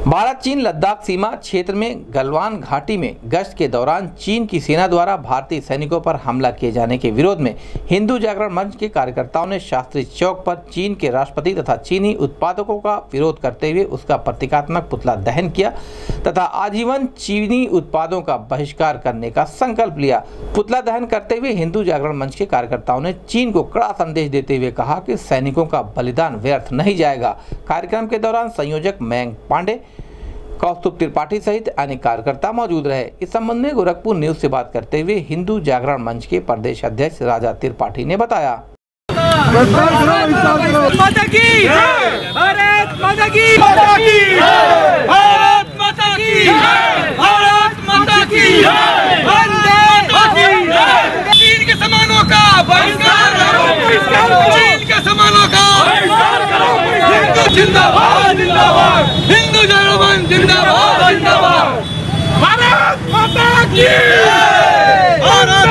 भारत चीन लद्दाख सीमा क्षेत्र में गलवान घाटी में गश्त के दौरान चीन की सेना द्वारा भारतीय सैनिकों पर हमला किए जाने के विरोध में हिंदू जागरण मंच के कार्यकर्ताओं ने शास्त्री चौक पर चीन के राष्ट्रपति तथा चीनी उत्पादकों का विरोध करते हुए उसका प्रतीकात्मक पुतला दहन किया तथा आजीवन चीनी उत्पादों का बहिष्कार करने का संकल्प लिया। पुतला दहन करते हुए हिंदू जागरण मंच के कार्यकर्ताओं ने चीन को कड़ा संदेश देते हुए कहा कि सैनिकों का बलिदान व्यर्थ नहीं जाएगा। कार्यक्रम के दौरान संयोजक मयंक पांडे, कौस्तुभ त्रिपाठी सहित अनेक कार्यकर्ता मौजूद रहे। इस संबंध में गोरखपुर न्यूज से बात करते हुए हिंदू जागरण मंच के प्रदेश अध्यक्ष राजा त्रिपाठी ने बताया। चीन के सामानों का बहिष्कार करो, चीन के सामानों का जिंदाबाद जिंदाबाद, हिंदू जागरण मंच जिंदाबाद जिंदाबाद, भारत माता की, भारत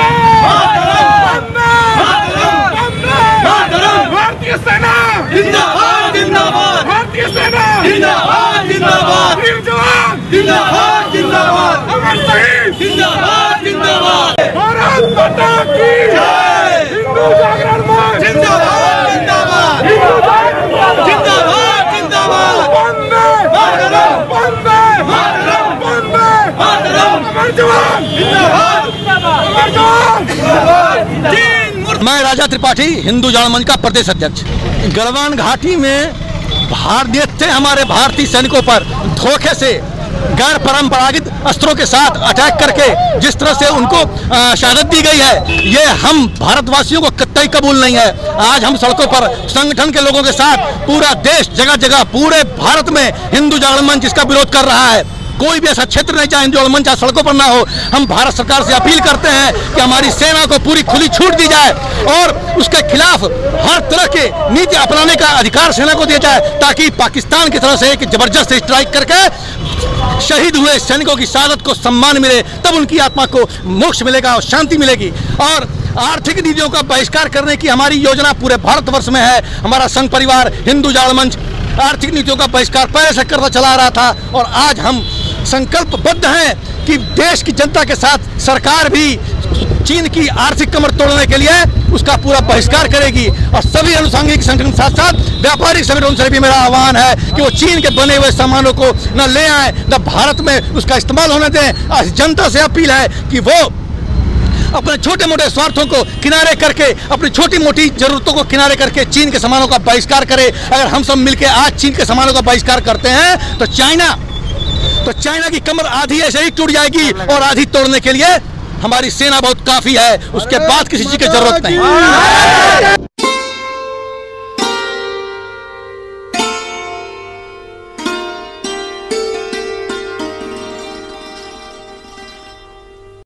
मातरम, भारतीय सेना जिंदाबाद जिंदाबाद, भारतीय सेना जिंदाबाद जिंदाबाद, वीर जवान जिंदाबाद जिंदाबाद, अमर शहीद जिंदाबाद जिंदाबाद, भारत माता की जय, हिंदू जागरण मंच जिंदाबाद जिंदाबाद, हिंदू जागरण मंच जिंदाबाद जिंदाबाद, वंदे मातरम, वंदे मातरम, वंदे मातरम, अमर जवान जिंदाबाद, अमर जवान जिंदाबाद। मैं राजा त्रिपाठी, हिंदू जागरण मंच का प्रदेश अध्यक्ष। गलवान घाटी में हमारे भारतीय सैनिकों पर धोखे से गैर परंपरागत अस्त्रों के साथ अटैक करके जिस तरह से उनको शहादत दी गई है, ये हम भारतवासियों को कतई कबूल नहीं है। आज हम सड़कों पर संगठन के लोगों के साथ पूरा देश, जगह जगह पूरे भारत में हिंदू जागरण मंच इसका विरोध कर रहा है। कोई भी ऐसा क्षेत्र नहीं जहाँ हिंदू जागरण मंच सड़कों पर ना हो। हम भारत सरकार से अपील करते हैं कि हमारी सेना को पूरी खुली छूट दी जाए और उसके खिलाफ हर तरह के नीति अपनाने का अधिकार सेना को दिया जाए, ताकि पाकिस्तान की तरफ से एक जबरदस्त स्ट्राइक करके शहीद हुए सैनिकों की शहादत को सम्मान मिले, तब उनकी आत्मा को मोक्ष मिलेगा और शांति मिलेगी। और आर्थिक नीतियों का बहिष्कार करने की हमारी योजना पूरे भारतवर्ष में है। हमारा संघ परिवार हिंदू जागरण मंच आर्थिक नीतियों का बहिष्कार पहले से करता चला रहा था और आज हम संकल्पबद्ध हैं कि देश की जनता के साथ सरकार भी चीन की आर्थिक कमर तोड़ने के लिए उसका पूरा बहिष्कार करेगी। और सभी अनुषंगिक संगठन के साथ साथ व्यापारिक संगठनों से भी मेरा आह्वान है कि वो चीन के बने हुए सामानों को न ले आए, न भारत में उसका इस्तेमाल होने दें। आज जनता से अपील है कि वो अपने छोटे मोटे स्वार्थों को किनारे करके, अपनी छोटी मोटी जरूरतों को किनारे करके चीन के सामानों का बहिष्कार करे। अगर हम सब मिलकर आज चीन के सामानों का बहिष्कार करते हैं तो चाइना की कमर आधी ऐसे ही टूट जाएगी और आधी तोड़ने के लिए हमारी सेना बहुत काफी है। उसके बाद किसी चीज की जरूरत नहीं।